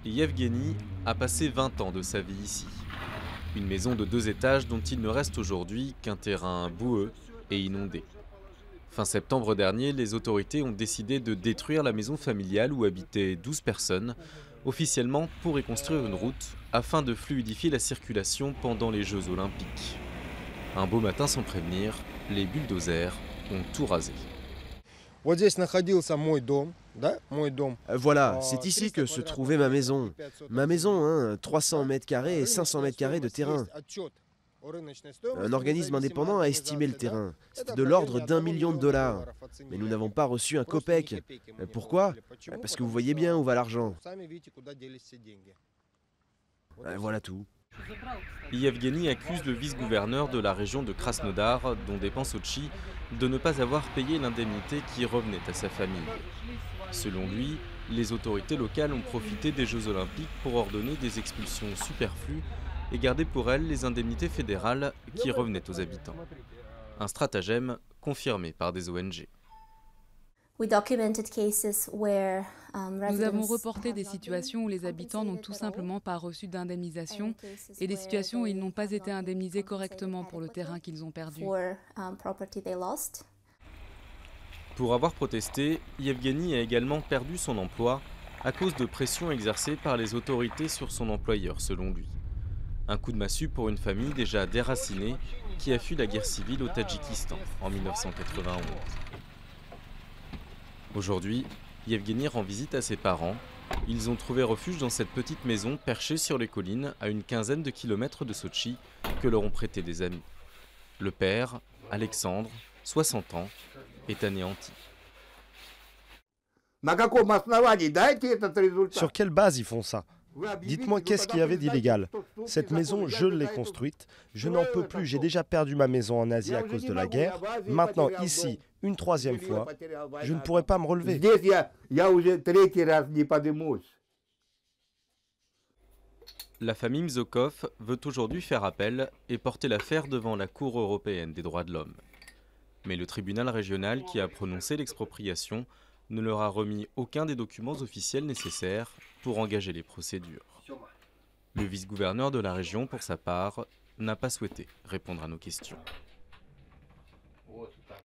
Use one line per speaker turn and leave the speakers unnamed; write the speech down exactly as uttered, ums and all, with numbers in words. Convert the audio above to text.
Yevgeny a passé vingt ans de sa vie ici. Une maison de deux étages dont il ne reste aujourd'hui qu'un terrain boueux et inondé. Fin septembre dernier, les autorités ont décidé de détruire la maison familiale où habitaient douze personnes, officiellement pour y construire une route afin de fluidifier la circulation pendant les Jeux Olympiques. Un beau matin sans prévenir, les bulldozers ont tout rasé.
Voilà, c'est ici que se trouvait ma maison. Ma maison, hein, trois cents mètres carrés et cinq cents mètres carrés de terrain. Un organisme indépendant a estimé le terrain. C'était de l'ordre d'un million de dollars. Mais nous n'avons pas reçu un copec. Pourquoi? Parce que vous voyez bien où va l'argent. Voilà tout.
Yevgeny accuse le vice-gouverneur de la région de Krasnodar, dont dépend Sotchi, de ne pas avoir payé l'indemnité qui revenait à sa famille. Selon lui, les autorités locales ont profité des Jeux Olympiques pour ordonner des expulsions superflues et garder pour elles les indemnités fédérales qui revenaient aux habitants. Un stratagème confirmé par des O N G.
Nous avons reporté des situations où les habitants n'ont tout simplement pas reçu d'indemnisation et des situations où ils n'ont pas été indemnisés correctement pour le terrain qu'ils ont perdu.
Pour avoir protesté, Yevgeny a également perdu son emploi à cause de pressions exercées par les autorités sur son employeur, selon lui. Un coup de massue pour une famille déjà déracinée qui a fui la guerre civile au Tadjikistan en mille neuf cent quatre-vingt-onze. Aujourd'hui, Yevgeny rend visite à ses parents. Ils ont trouvé refuge dans cette petite maison perchée sur les collines à une quinzaine de kilomètres de Sotchi que leur ont prêté des amis. Le père, Alexandre, soixante ans, est anéanti.
Sur quelle base ils font ça? Dites-moi, qu'est-ce qu'il y avait d'illégal? Cette maison, je l'ai construite. Je n'en peux plus. J'ai déjà perdu ma maison en Asie à cause de la guerre. Maintenant, ici, une troisième fois, je ne pourrai pas me relever.
La famille Mzokov veut aujourd'hui faire appel et porter l'affaire devant la Cour européenne des droits de l'homme. Mais le tribunal régional qui a prononcé l'expropriation ne leur a remis aucun des documents officiels nécessaires pour engager les procédures. Le vice-gouverneur de la région, pour sa part, n'a pas souhaité répondre à nos questions.